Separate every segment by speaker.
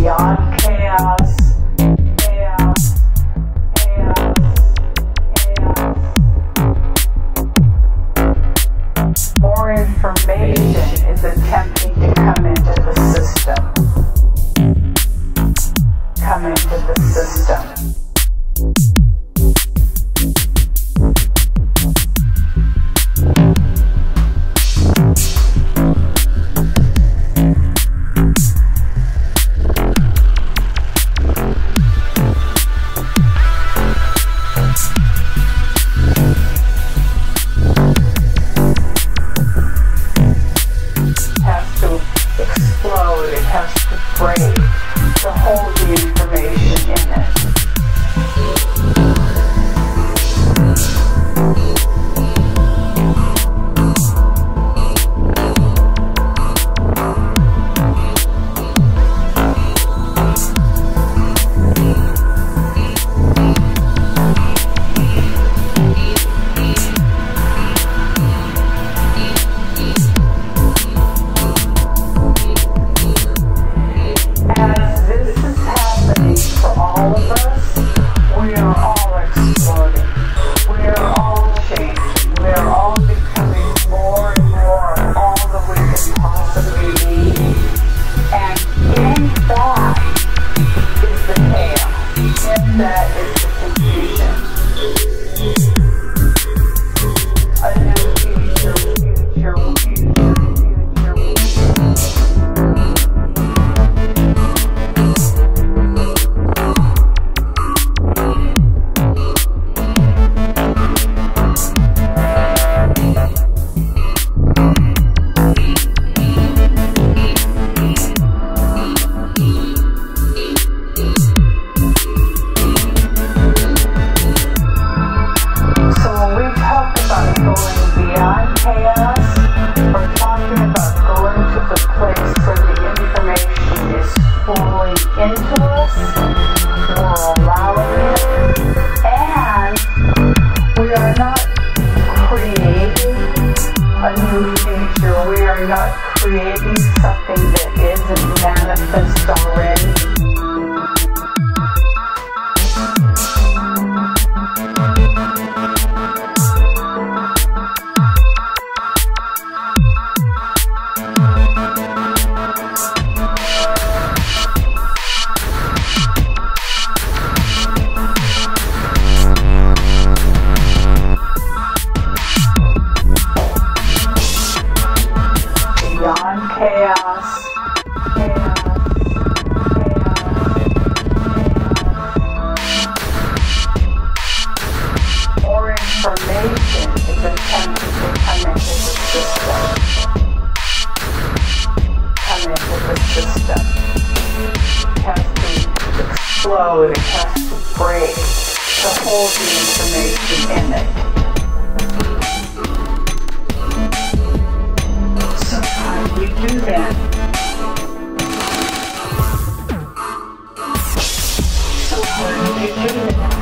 Speaker 1: beyond chaos. More information is attempting to come into the system. Come into the system. Creating something that isn't manifest already. Beyond chaos. More information is attempting to come into the system. Come into the system. It has to explode, it has to break to hold the information in it. So how do we do that? So how do we do that?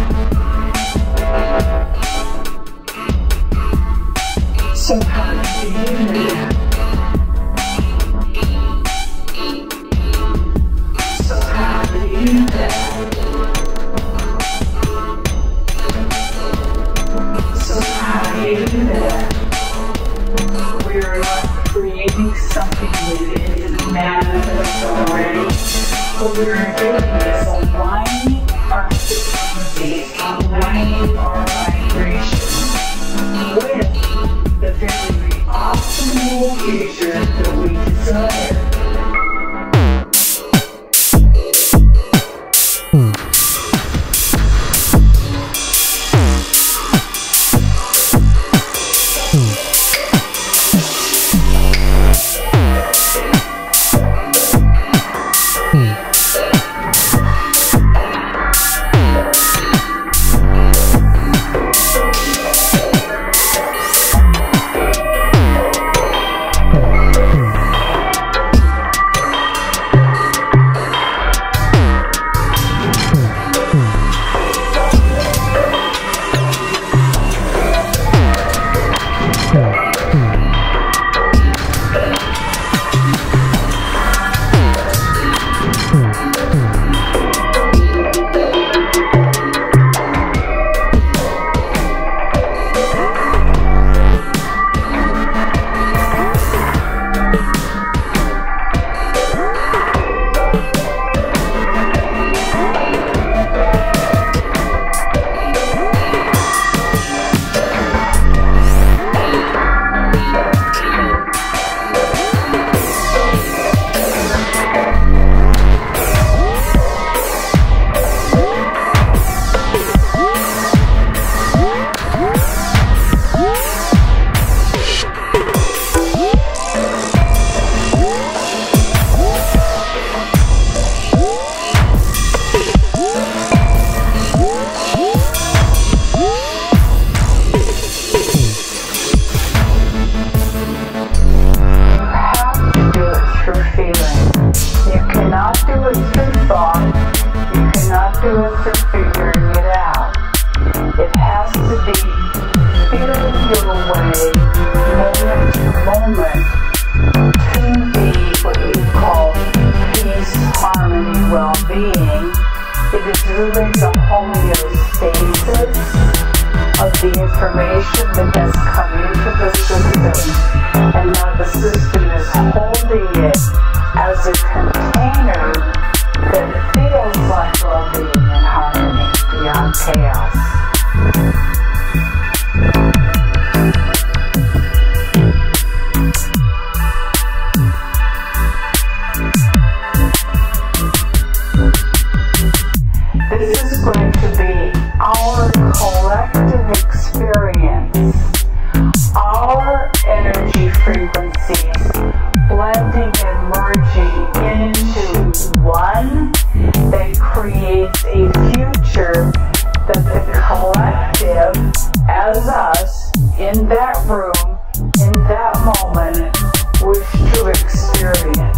Speaker 1: So how do we do that? So how do we do that? So how do you do that? We're not creating something that isn't manifest already. What we're doing is aligning our frequencies, aligning our vibrations with the very optimal future that we desire. information that has come into the system, and now the system is holding it as a container that feels like well-being and harmony beyond chaos. This is going to be our collective experience, our energy frequencies blending and merging into one that creates a future that the collective, as us, in that room, in that moment, wish to experience.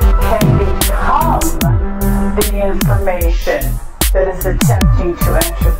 Speaker 1: Information that is attempting to enter